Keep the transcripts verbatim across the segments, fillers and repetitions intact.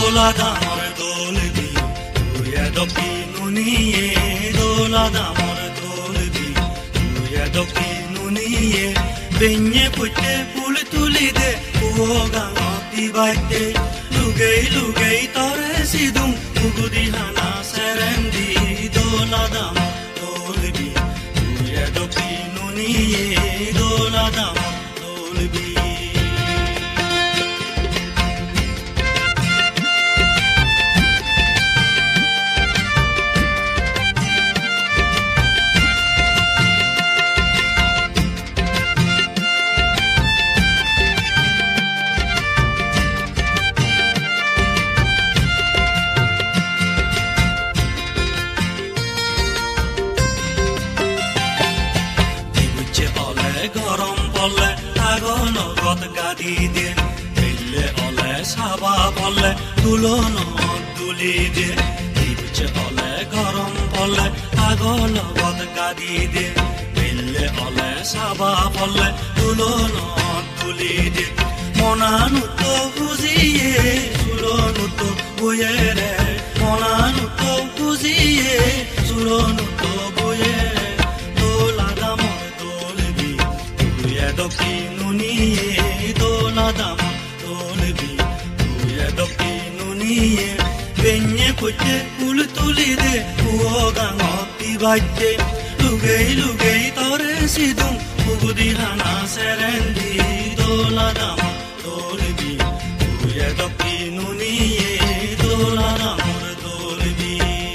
dola damor dolbi tuya doki nuniye dola damor dolbi tuya doki nuniye benye putte pul tulide uoga ngoti baite lugei lugei tore sidum ugudi hana serendi dola damor dolbi tuya doki nuniye dola damor dolbi গরম পড়লে আগুন গত গাদি দিয়ে দিলে অলে সাবা পড়লে তুলন দুলি দিয়ে দিচ্ছে অলে গরম পড়লে আগুন গত গাদি দিয়ে দিলে অলে সাবা পড়লে তুলন দুলি দিয়ে মনানু তো বুঝিয়ে সুরনু তো বয়ে রে মনানু তো বুঝিয়ে সুরনু তো বয়ে doki nuniye dola dam dolbi tuya doki nuniye benye putte pul tulide uoga ngoti baite lugei lugei tore sidum ugudi hana serendi dola dam dolbi tuya doki nuniye dola dam dolbi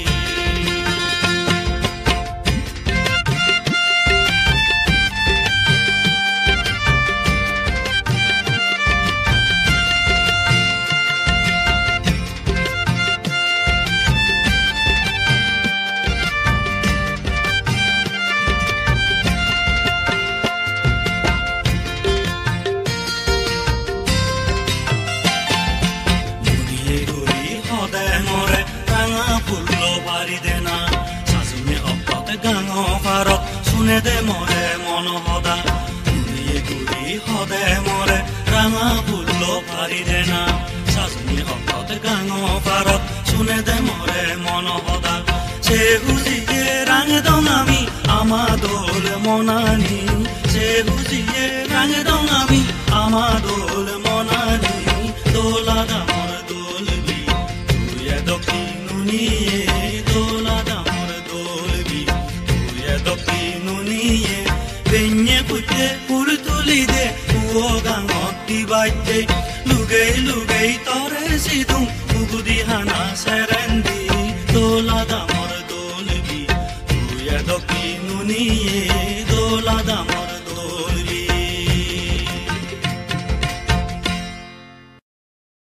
শুনে দে মরে মন হদা ঘুরিয়ে ঘুরি হদে মরে রাঙা ফুল পারি দে না সাজনি হকত গাঙ পারত শুনে দে মরে মন হদা সে হুজিয়ে রাঙে দং আমি আমা দোল মনানি সে হুজিয়ে রাঙে দং আমি আমা দোল মনানি দোলা দামর দোলবি তুই দকি নুনিয়ে দোলা দামর দোলবি তুই দকি নুনিয়ে benye putte pul tulide uoga ngoti baite lugei lugei tore sidum ugudi hana serendi dola damor dolbi tuya doki nuniye